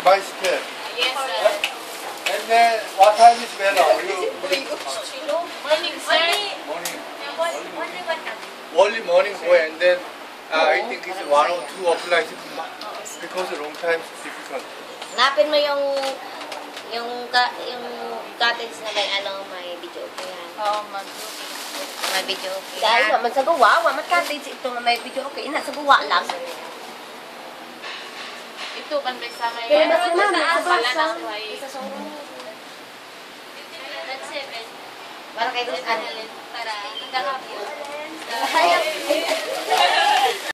my step. Yes, sir. And then what time is better? Morning, sir. Morning. Morning. Early morning go and then I think it's 1 or 2 o'clock because long time is difficult. Hanapin mo yung cottage na may may video okay yan. Oh, May video okay. Dahil naman sa gawa, wamat cottage ito nga may video okay. Nasa gawa lang. Ito, banday sa may... Kaya ba sila namin? Sa Sa basa. Isa sa That's 7. Para kay Dos Para, hindi ka hapon. Kaya,